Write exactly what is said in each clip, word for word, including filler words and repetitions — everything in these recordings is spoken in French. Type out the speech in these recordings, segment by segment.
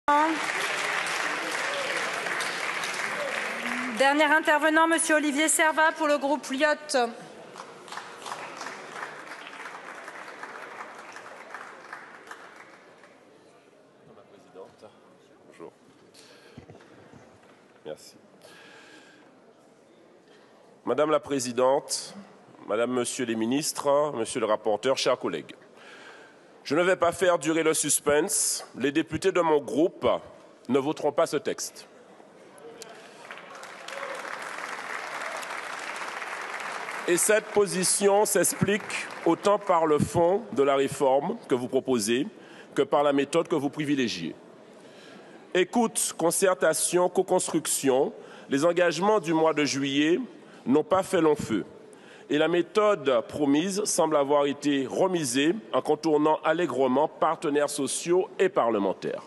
Dernier intervenant, Monsieur Olivier Servat pour le groupe L I O T. Madame la Présidente, bonjour. Merci. Madame la Présidente, Madame, Monsieur les ministres, Monsieur le rapporteur, chers collègues, je ne vais pas faire durer le suspense. Les députés de mon groupe ne voteront pas ce texte. Et cette position s'explique autant par le fond de la réforme que vous proposez que par la méthode que vous privilégiez. Écoute, concertation, co-construction, les engagements du mois de juillet n'ont pas fait long feu. Et la méthode promise semble avoir été remisée en contournant allègrement partenaires sociaux et parlementaires.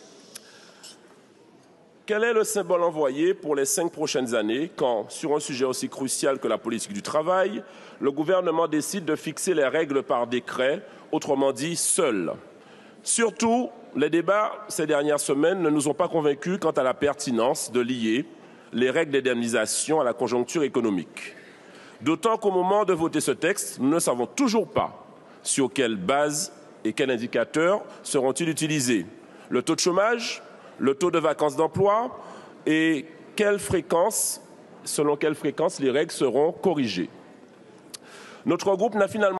Quel est le symbole envoyé pour les cinq prochaines années quand, sur un sujet aussi crucial que la politique du travail, le gouvernement décide de fixer les règles par décret, autrement dit seul? Surtout, les débats ces dernières semaines ne nous ont pas convaincus quant à la pertinence de lier les règles d'indemnisation à la conjoncture économique. D'autant qu'au moment de voter ce texte, nous ne savons toujours pas sur quelle base et quels indicateurs seront-ils utilisés. Le taux de chômage, le taux de vacances d'emploi et quelle fréquence, selon quelle fréquence les règles seront corrigées. Notre groupe n'a finalement